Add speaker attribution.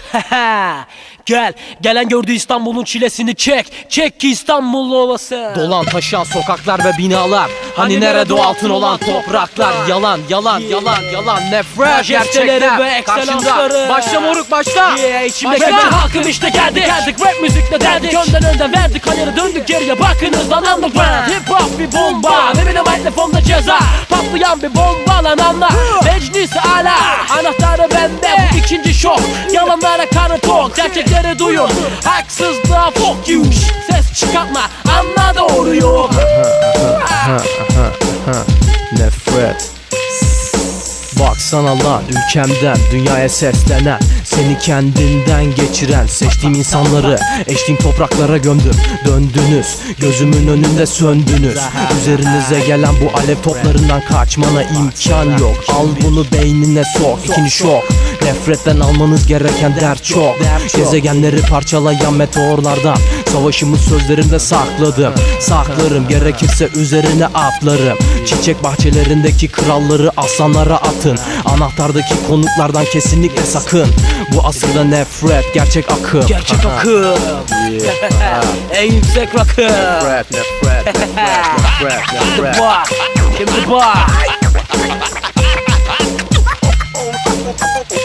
Speaker 1: Gel, gelen gördü İstanbul'un çilesini çek. Çek ki İstanbul ovası.
Speaker 2: Dolan taşan sokaklar ve binalar. Hani nerede o altın olan topraklar? Yalan, yalan, yalan, yalan. Nefret gerçekler karşında. Başla moruk başla.
Speaker 1: İçimdeki halkım işte geldik. Rap müzikle derdik. Önden verdik. Hayırı döndük geriye bakınız lan underground. Hip hop bir bomba. Ve benim mikrofonda ceza. Patlayan bir bomba lan anla. Meclisi ala. Anahtarı bende. Bu ikinci şok. Yalanlara karı tok. Gerçekleri duyun. Haksızlığa fuck you. Ses çıkartma. Anla doğruyu.
Speaker 2: Nefret. Baksana lan ülkemden dünyaya seslenen, seni kendinden geçiren, seçtiğim insanları eştiğim topraklara gömdüm. Döndünüz gözümün önünde söndünüz. Üzerinize gelen bu alev toplarından kaçmana imkan yok. Al bunu beynine sok. İkinci şok. Nefretten almanız gereken dert çok. Gezegenleri parçalayan meteorlardan savaşımı sözlerimde sakladım. Saklarım, gerekirse üzerine atlarım. Çiçek bahçelerindeki kralları aslanlara atın. Anahtardaki konuklardan kesinlikle sakın. Bu asırda nefret gerçek akım.
Speaker 1: Gerçek akım. En yüksek rakım.
Speaker 2: Nefret, nefret, nefret, nefret.
Speaker 1: Şimdi bak.